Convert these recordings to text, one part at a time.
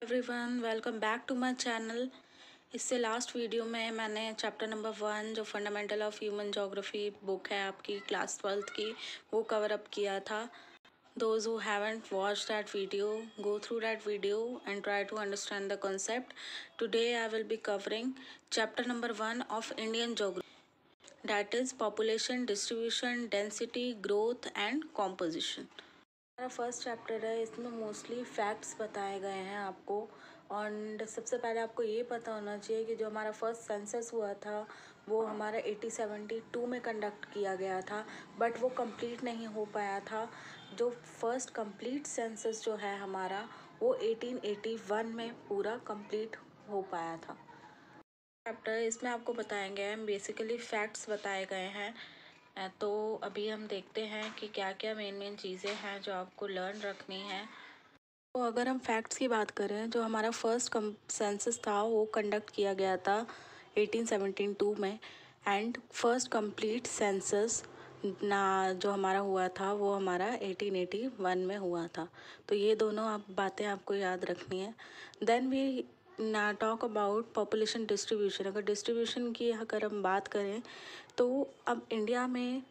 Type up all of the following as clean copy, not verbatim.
Everyone, welcome back to my channel. इससे last video में मैंने चैप्टर नंबर 1 जो fundamental of human geography book है आपकी क्लास 12th की, वो कवर अप किया था। Those who haven't watched that video, go through that video and try to understand the concept. Today I will be covering chapter number 1 of Indian geography, that is population, distribution, density, growth and composition. हमारा first chapter है, इसमें mostly facts बताए गए हैं आपको। और सबसे पहले आपको ये पता होना चाहिए कि जो हमारा फर्स्ट सेंसस हुआ था वो हमारा 1872 में कंडक्ट किया गया था, बट वो कंप्लीट नहीं हो पाया था। जो फर्स्ट कंप्लीट सेंसस जो है हमारा वो 1881 में पूरा कंप्लीट हो पाया था। चैप्टर इसमें आपको बताएंगे हैं, बेसिकली फैक्ट्स बताए गए हैं। तो अभी हम देखते हैं कि क्या क्या मेन चीज़ें हैं जो आपको लर्न रखनी है। तो अगर हम फैक्ट्स की बात करें, जो हमारा फर्स्ट सेंसस था वो कंडक्ट किया गया था 1872 में, एंड फर्स्ट कंप्लीट सेंसस ना जो हमारा हुआ था वो हमारा 1881 में हुआ था। तो ये दोनों बातें आपको याद रखनी है। देन वी ना टॉक अबाउट पॉपुलेशन डिस्ट्रीब्यूशन। अगर डिस्ट्रीब्यूशन की अगर हम बात करें तो अब इंडिया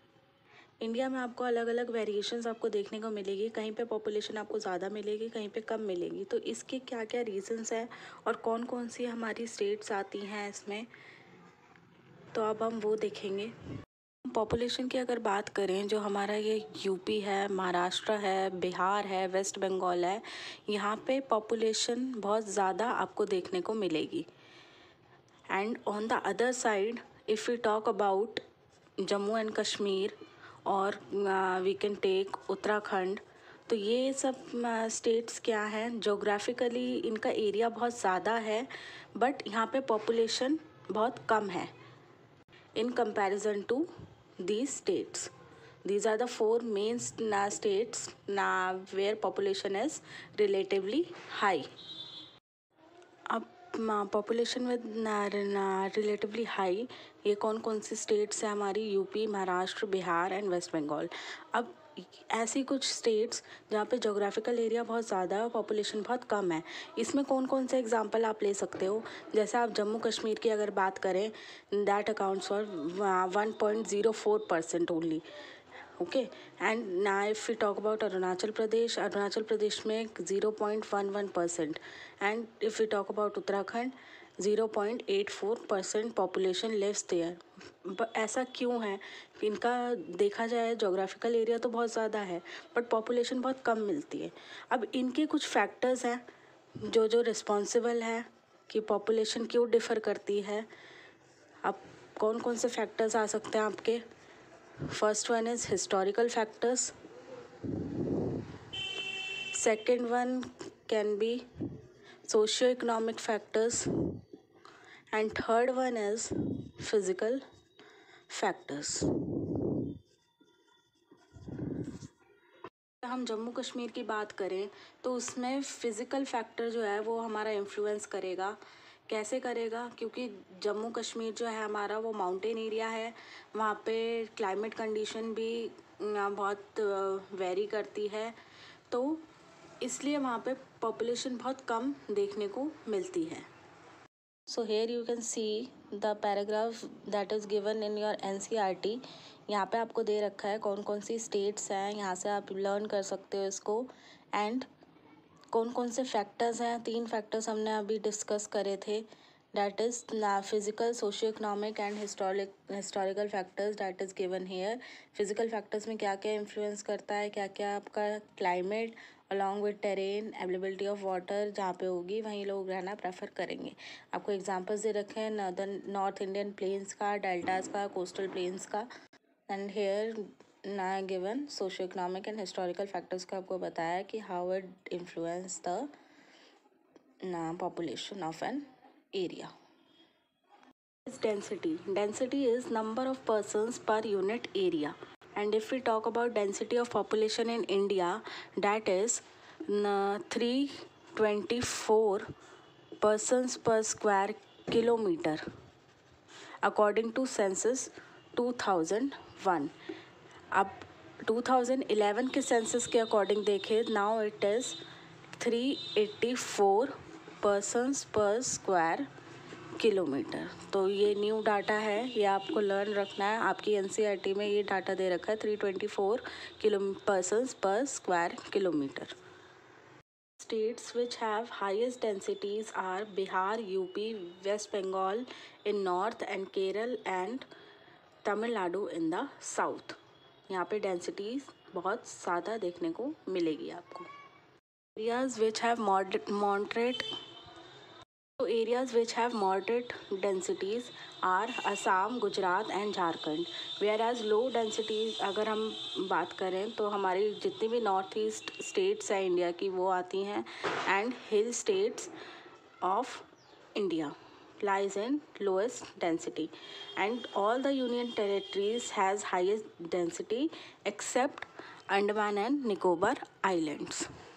में आपको अलग अलग वेरिएशंस आपको देखने को मिलेगी। कहीं पे पॉपुलेशन आपको ज़्यादा मिलेगी, कहीं पे कम मिलेगी। तो इसके क्या क्या रीजंस हैं और कौन कौन सी हमारी स्टेट्स आती हैं इसमें, तो अब हम वो देखेंगे। पॉपुलेशन की अगर बात करें, जो हमारा ये यूपी है, महाराष्ट्र है, बिहार है, वेस्ट बंगाल है, यहाँ पे पॉपुलेशन बहुत ज़्यादा आपको देखने को मिलेगी। And on the other side if we talk about Jammu and Kashmir और वी कैन टेक उत्तराखंड, तो ये सब स्टेट्स क्या हैं, जोग्राफिकली इनका एरिया बहुत ज़्यादा है बट यहाँ पे पॉपुलेशन बहुत कम है in comparison to these states. These are the four main states where population is relatively high. अब पॉपुलेशन विद रिलेटिवली हाई ये कौन कौन सी स्टेट्स हैं हमारी, यूपी, महाराष्ट्र, बिहार एंड वेस्ट बंगाल। अब ऐसी कुछ स्टेट्स जहाँ पे जोग्राफिकल एरिया बहुत ज़्यादा है और पॉपुलेशन बहुत कम है, इसमें कौन कौन से एग्जांपल आप ले सकते हो। जैसे आप जम्मू कश्मीर की अगर बात करें, that accounts for 1.04% only. Okay, and ना if we talk about Arunachal Pradesh में 0.11%, and if we talk about Uttarakhand 0.84% population lives there. ऐसा क्यों है? इनका देखा जाए जोग्राफिकल एरिया तो बहुत ज़्यादा है बट पॉपुलेशन बहुत कम मिलती है। अब इनके कुछ फैक्टर्स हैं जो रिस्पॉन्सिबल है कि पॉपुलेशन क्यों डिफ़र करती है। अब कौन कौन से फैक्टर्स आ सकते हैं आपके? First one is historical factors. Second one can be socio-economic factors. And third one is physical factors. हम जम्मू कश्मीर की बात करें तो उसमें फ़िज़िकल फैक्टर जो है वो हमारा इन्फ्लुएंस करेगा। कैसे करेगा? क्योंकि जम्मू कश्मीर जो है हमारा वो माउंटेन एरिया है, वहाँ पे क्लाइमेट कंडीशन भी बहुत वेरी करती है, तो इसलिए वहाँ पे पॉपुलेशन बहुत कम देखने को मिलती है। So here you can see the paragraph that is given in your NCERT। यहाँ पे आपको दे रखा है कौन कौन सी स्टेट्स हैं, यहाँ से आप लर्न कर सकते हो इसको। एंड कौन कौन से फैक्टर्स हैं, 3 फैक्टर्स हमने अभी डिस्कस करे थे, that is physical, socio economic and historical factors that is given here. Physical factors में क्या क्या इन्फ्लुएंस करता है, क्या क्या आपका climate along with terrain, availability of water, जहाँ पे होगी वहीं लोग रहना प्रेफर करेंगे। आपको एग्जांपल्स दे रखे हैं नॉर्थ इंडियन प्लेन्स का, डेल्टास का, कोस्टल प्लेन्स का। एंड हेयर ना given socio economic and historical factors का आपको बताया कि how it influence the population of an area. Density is number of persons per unit area, and if we talk about density of population in India, that is 324 persons per square kilometer according to census 2001. अब 2011 के census के according देखें, now it is 384 persons per square kilometre. तो ये new data है, ये आपको learn रखना है। आपकी एनसीईआरटी में ये डाटा दे रखा है 324 persons per square kilometre. States which have highest densities are Bihar, UP, West Bengal in north and Kerala and Tamil Nadu in the south। यहाँ पे densities बहुत ज़्यादा देखने को मिलेगी आपको। Areas which have moderate densities are Assam, Gujarat and Jharkhand, whereas low densities अगर हम बात करें तो हमारी जितनी भी नॉर्थ ईस्ट स्टेट्स हैं इंडिया की वो आती हैं, and hill states of India lies in lowest density, and all the union territories has highest density except Andaman and Nicobar Islands।